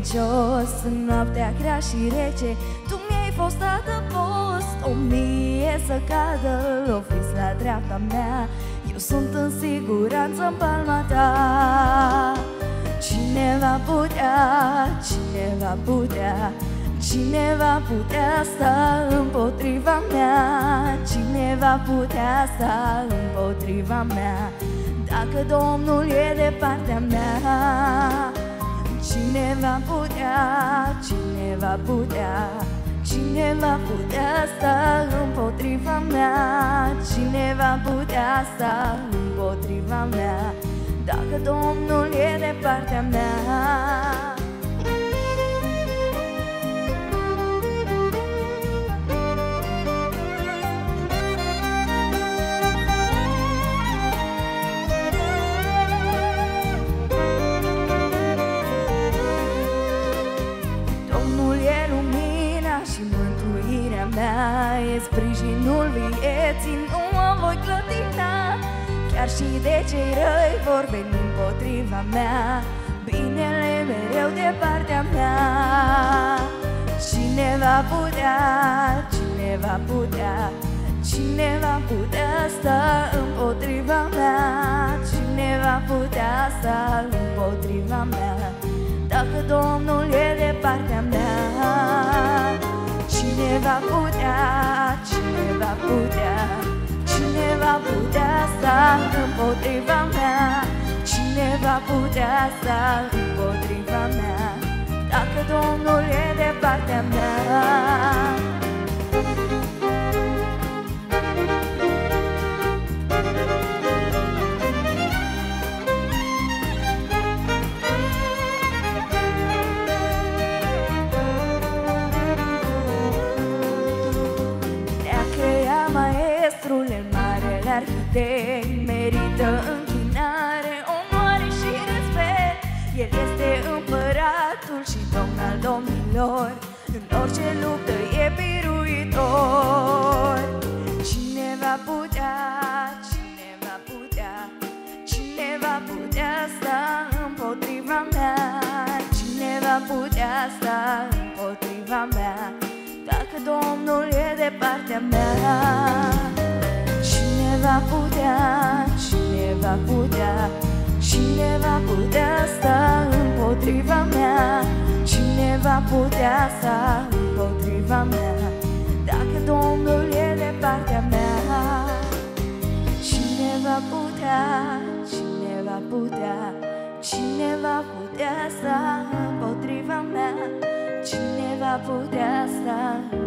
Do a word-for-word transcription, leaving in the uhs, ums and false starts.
credincios. În noaptea grea și rece tu mi-ai fost adăpost. O mie să cadă, loviți la dreapta mea, eu sunt în siguranță în palma ta. Cine va putea, cine va putea, cine va putea sta împotriva mea? Cine va putea sta împotriva mea? Dacă Domnul e de partea mea. Cine va putea, cine va putea, cine va putea sta împotriva mea? Cine va putea sta împotriva mea? Dacă Domnul e de partea mea. E sprijinul vieții, nu mă voi clătina. Chiar și de cei răi vor veni împotriva mea, binele mereu de partea mea. Cine va putea, cine va putea, cine va putea sta împotriva mea? Cine va putea sta împotriva mea? Dacă Domnul e de partea mea. Cine va putea, cine va putea, cine va putea sta împotriva mea? Cine va putea sta împotriva mea? Dacă Domnul e de partea mea. Maestrul, marele arhitect, merită închinare, onoare și respect. El este împăratul și domn al domnilor, în orice luptă e biruitor. Cine va putea, cine va putea, cine va putea sta împotriva mea? Cine va putea sta împotriva mea? Dacă Domnul e de partea mea. Cine va putea, cine va putea, cine va putea sta împotriva mea? Cine va putea sta împotriva mea? Dacă Domnul e de partea mea. Cine va putea, cine va putea, cine va putea sta împotriva mea? Cine va putea sta